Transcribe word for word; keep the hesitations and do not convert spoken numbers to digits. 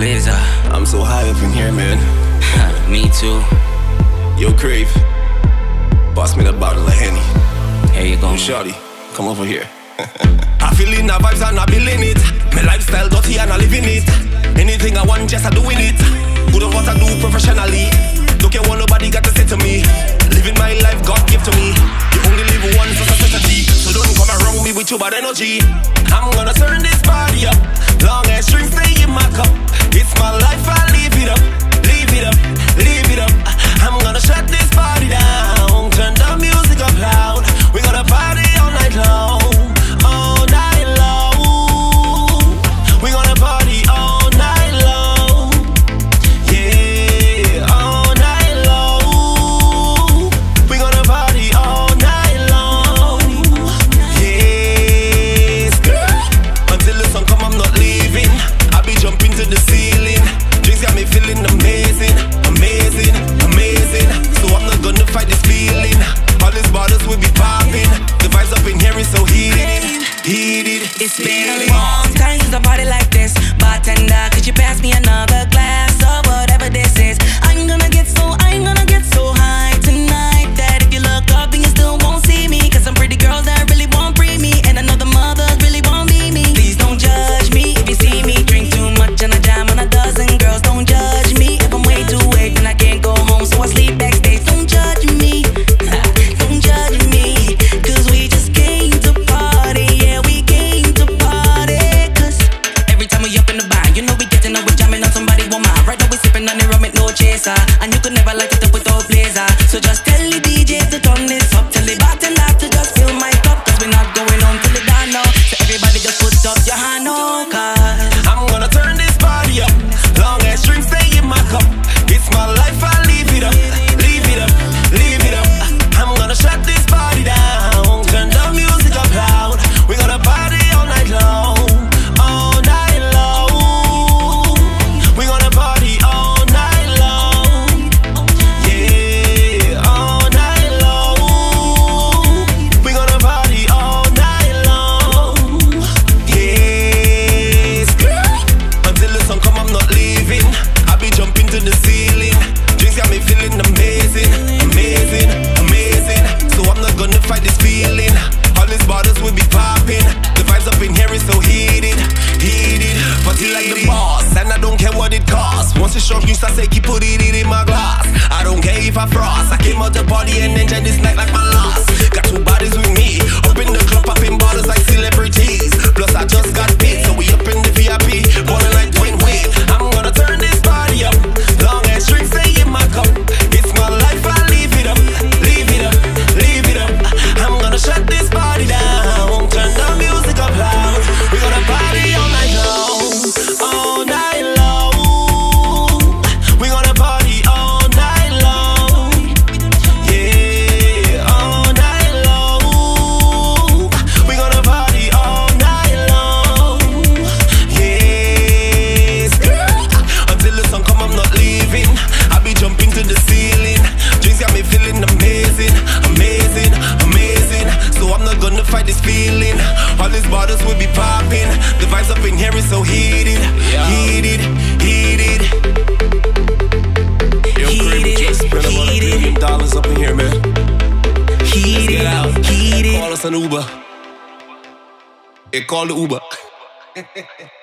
Blazzer. I'm so high up in here, man. Me too. Yo, Cryave, pass me that bottle of Henny. Here you go. Yo, shawty, come over here. I feel in the vibes and I feeling it. My lifestyle dirty and I living it. Anything I want, just I doing it. Good of what I do professionally. Don't care what nobody got to say to me. Living my life God give to me. You only live once as a necessity. So don't come around me with your bad energy. I'm gonna turn this party up. Long as drinks stay in my cup. It's my life, I live it up. Leave it up, leave it up. I'm gonna shut this party down. Turn the music up loud. We gonna party all night long. All night long. We gonna party all night long. Yeah, all night long. We gonna party all night long. Yes, until the sun come, I'm not leaving. I'll be jumping to the ceiling. Drinks got me feeling amazing, amazing, amazing. So I'm not gonna fight this feeling. All these bottles will be popping. The vibes up in here is so heated, heated. It's been a long time since I party like this. Bartender, could you pass me another glass of whatever this is? I'm gonna get so, I'm gonna get so high tonight that if you look up and you still won't see me. Cause some pretty girls that really won't free me, and I know the mothers really won't be me. Please don't judge me if you see me drink too much and I jam on a dozen girls. Don't judge me if I'm way too late and I can't go home, so I sleep backstage. Don't judge me, don't judge me, cause we just came to party. Yeah, we came to party. Cause every time we up in the bar, you know we getting up, we jamming on somebody want my. Right now we sipping on the rum with no chaser, and you could never light it up with no Blazzer. So just tell the D J to turn this up, tell the bartender to just fill my cup, cause we're not going on till it done now. So everybody just put up your hand on, cause I'm gonna turn this party up. Long as drinks stay in my cup. It's my life, I leave it up. Leave it up, leave it up. I'm gonna shut this party down. Turn the music up loud. We gonna party all night long. All night long. We gonna party all night long. Yeah, all night long. We gonna party all night long. Yes, until the sun come, I'm not leaving. I'll be jumping to the ceiling. Drinks got me feeling amazing, amazing, amazing. So I'm not gonna fight this feeling. All these bottles will be popping. The vibes up in here is so heated, heated. Party like the boss, and I don't care what it costs. Once it's strong, you start say keep put it in my glass. I don't care if I frost. I came out to party and enjoy this night like my last. Got two bodies with me, up in the club, popping bottles like celebrities. Plus I just got paid, so we up in the V I P. Ballin' like Dwayne Wade. I'm gonna turn this party up. Long as drinks stay in my cup. It's my life, I leave it up. Leave it up, leave it up. I'm gonna shut this party down. Turn the music up loud. We gonna party all night long. All night long. We gonna party all night long. Yeah, all night long. We gonna party all night long. Yes, until the sun come, I'm not leaving. I'll be jumping to the ceiling. Drinks got me feeling amazing, amazing, amazing. So I'm not gonna fight this feeling. All these bottles will be popping. The vibes up in here is so heated, heated, heated. Yo, Cryave, just spend about a billion dollars up in here, man. Let's get out. heated. Call us an Uber. Hey, call the Uber.